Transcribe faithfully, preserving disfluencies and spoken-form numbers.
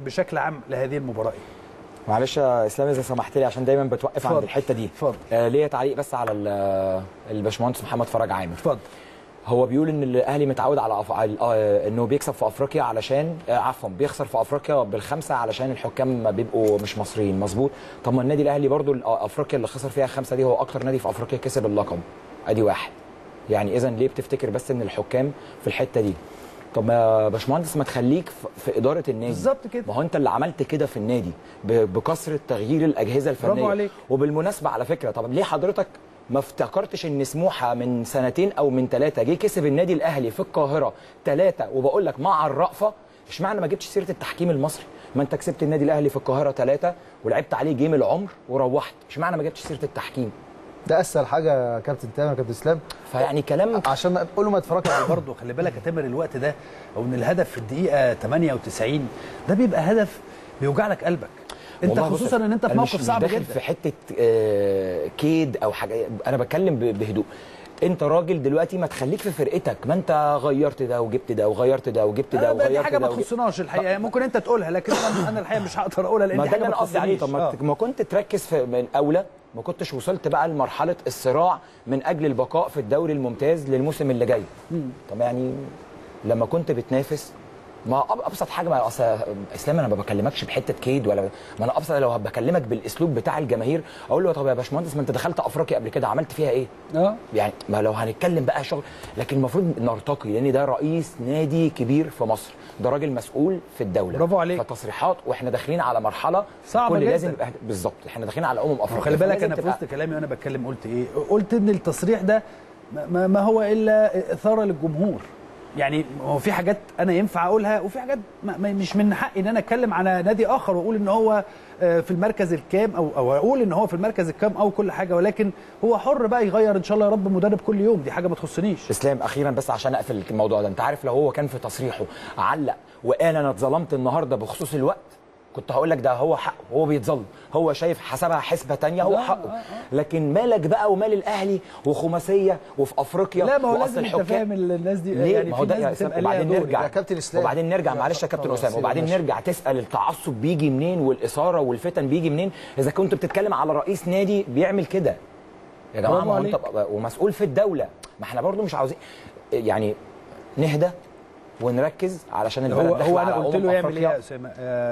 بشكل عام لهذه المباراه؟ معلش يا اسلام اذا سمحت لي عشان دايما بتوقف عند الحته دي. اتفضل. آه ليا تعليق بس على الباشمهندس محمد فرج عامر. اتفضل. هو بيقول ان الاهلي متعود على أف... آه انه بيكسب في افريقيا علشان آه عفوا بيخسر في افريقيا بالخمسه علشان الحكام بيبقوا مش مصريين. مظبوط. طب ما النادي الاهلي برضو افريقيا اللي خسر فيها خمسه دي هو اكتر نادي في افريقيا كسب اللقب. ادي واحد. يعني اذا ليه بتفتكر بس ان الحكام في الحته دي؟ طب يا باشمهندس ما تخليك في اداره النادي. بالظبط كده. ما هو انت اللي عملت كده في النادي بكثره تغيير الاجهزه الفنيه. برافو عليك. وبالمناسبه على فكره طب ليه حضرتك ما افتكرتش ان سموحه من سنتين او من ثلاثه جه كسب النادي الاهلي في القاهره ثلاثه وبقول لك مع الرأفه؟ اشمعنى ما جبتش سيره التحكيم المصري؟ ما انت كسبت النادي الاهلي في القاهره ثلاثه ولعبت عليه جيم العمر وروحت، اشمعنى ما جبتش سيره التحكيم؟ ده اسهل حاجه يا كابتن تامر يا كابتن اسلام. فيعني كلام عشان اقول له ما اتفرجش برضه. خلي بالك يا تامر الوقت ده او ان الهدف في الدقيقه ثمانية وتسعين ده بيبقى هدف بيوجع لك قلبك انت، خصوصا ان انت في موقف صعب جدا. في حته آه كيد او حاجه، انا بتكلم بهدوء. انت راجل دلوقتي ما تخليك في فرقتك، ما انت غيرت ده وجبت ده وغيرت ده وجبت ده وغيرت ده. دي حاجه ما تخصناش الحقيقه، ممكن انت تقولها لكن انا الحقيقه مش هقدر اقولها لان ما دي ده حاجه اللي انا قصدي عليه. طب ما, آه. ما كنت تركز في من اولى، ما كنتش وصلت بقى لمرحله الصراع من اجل البقاء في الدوري الممتاز للموسم اللي جاي. طب يعني لما كنت بتنافس، ما ابسط حاجه، ما اصل اسلام انا ما بكلمكش بحته كيد ولا، ما انا ابسط لو بكلمك بالاسلوب بتاع الجماهير اقول له طب يا باشمهندس ما انت دخلت افريقيا قبل كده عملت فيها ايه؟ اه يعني ما لو هنتكلم بقى شغل، لكن المفروض نرتقي لان ده رئيس نادي كبير في مصر، ده راجل مسؤول في الدوله. برافو عليك. فتصريحات واحنا داخلين على مرحله صعبه جدا لازم يبقى بالظبط، احنا داخلين على امم افريقيا. خلي بالك انا في وسط كلامي وانا بتكلم قلت ايه؟ قلت ان التصريح ده ما, ما هو الا اثاره للجمهور. يعني هو في حاجات انا ينفع اقولها وفي حاجات مش من حقي ان انا اتكلم على نادي اخر واقول ان هو في المركز الكام او او اقول ان هو في المركز الكام او كل حاجه، ولكن هو حر بقى يغير ان شاء الله يا رب مدرب كل يوم، دي حاجه ما تخصنيش. اسلام اخيرا بس عشان اقفل الموضوع ده، انت عارف لو هو كان في تصريحه علق وقال انا اتظلمت النهارده بخصوص الوقت كنت هقول لك ده هو حقه، هو بيتظلم، هو شايف حسبها حسبه ثانيه، هو حقه. لكن مالك بقى ومال الاهلي وخماسيه وفي افريقيا؟ لا ما هو لازم انت فاهم الناس دي ليه؟ يعني ما هو ده وبعدين نرجع يا كابتن اسلام، وبعدين نرجع معلش يا كابتن اسامه، وبعدين نرجع تسال التعصب بيجي منين والاثاره والفتن بيجي منين اذا كنت بتتكلم على رئيس نادي بيعمل كده يا جماعه. ما انت ومسؤول في الدوله، ما احنا برضو مش عاوزين يعني نهدى ونركز علشان البلد هو داخله هو على انا قلت له يعمل ايه يا اسامه؟